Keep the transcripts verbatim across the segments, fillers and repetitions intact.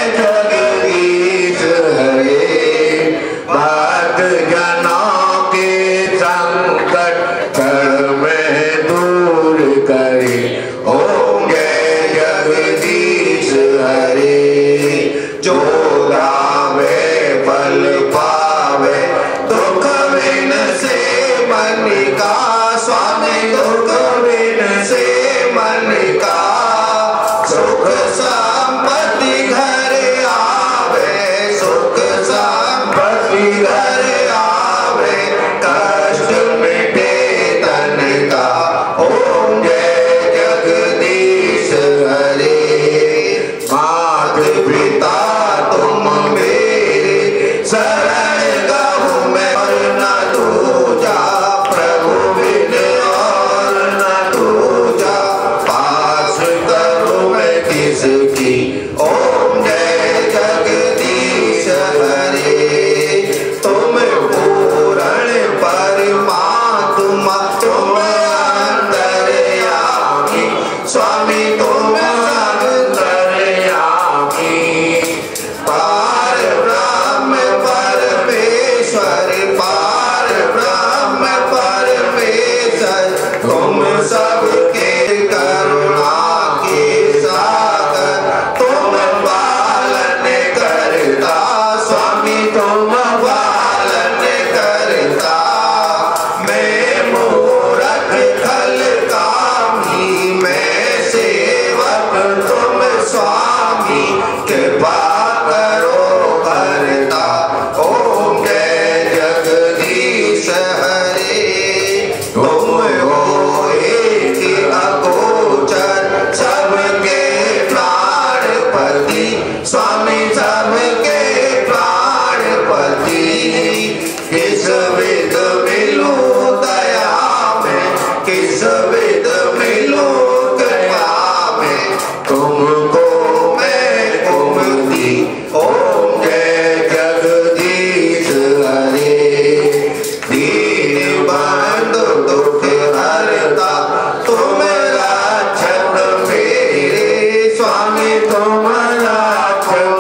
जगदीश हरे, भक्त जनों के संकट क्षण में दूर करे। ओम जय जगदीश हरे, जो गावे फल पावे दुख बिन से मन का, स्वामी दुख बिन से मन का, सुख संपत्ति घर आवे, सुख संपत्ति घर आवे, कष्ट मिटे तन का। ओम जय जगदीश हरे, मात पिता तुम मेरे, शरण गहूँ मैं और न दूजा, प्रभु बिन और न दूजा, पास करूँ मैं किसकी। ओम जय जगदीश हरे, तुम पूर्ण परमात्मा, तुम अंतर्यामी, स्वामी तुम अंतर्यामी, पार ब्रह्म परमेश्वर, पार ब्रह्म परमेश्वर, तुम सबके करुणा के सागर, तुम पालन करता, स्वामी तुम पालन करता। मैं मूरख खल कामी, मैं सेवक तुम स्वामी, कृपा करो करता। ओम जय जगदीश हरे, तुम हो एक अगोचर, सबके प्राणपति, स्वामी सबके प्राणपति, किस विध मिलूं दया में, किस विध मिलूं कृपा में, तुमको मैं कुमति। ओम जय जगदीश हरे, दीन बंधु दुख हरता, तुम रक्षक मेरे, स्वामी तुम रक्षक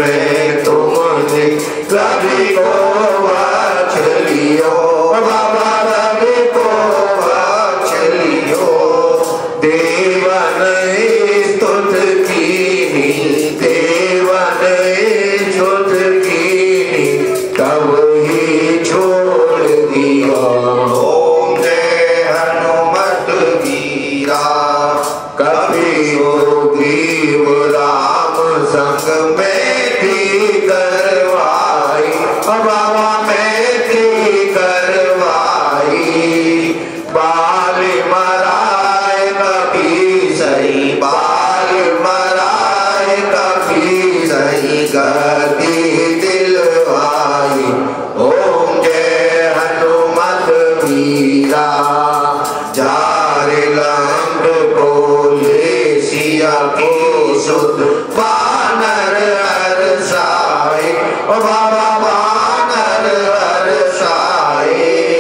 में तुमने रवि को बख्श लियो बाबा, रवि को बख्श लियो। देवन स्तुत कीनी, देवन स्तुत कीनी, तब ही छोड़ दिया। ओम जय हनुमत वीरा, कभी योगी राम संग में थी करवाई बाबा, में थी करवाई। बाल मराए कभी सही, बाल मराए कभी सही, गति दिलवाई। ओम जय हनुमत वीरा, जारे लंग को ले सिया की सुध, बानर हरसाए बाबा, बानर हरसाए।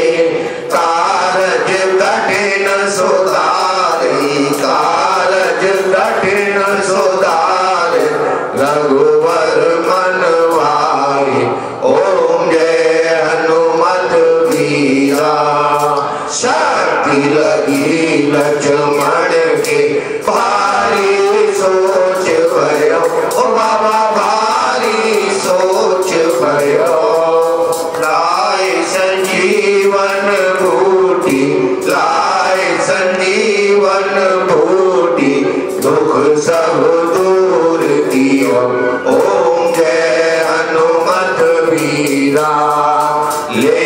कारज कठिन सुधारी, कारज कठिन सुधारे, रघुवर मनवाए। ओम जय हनुमत वीरा, शक्ति लगी लक्ष्मण के भारी सोच भयो ओ बाबा, भारी सोच भयो। लाए संजीवन बूटी, लाए संजीवन बूटी, दुख सब दूर कियो। ओम जय हनुमत वीरा, ले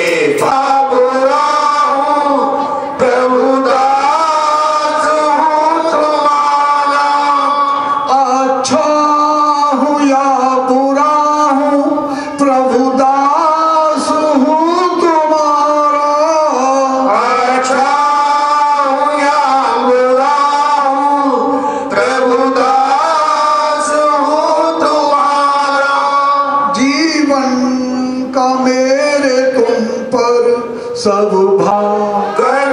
सब भाग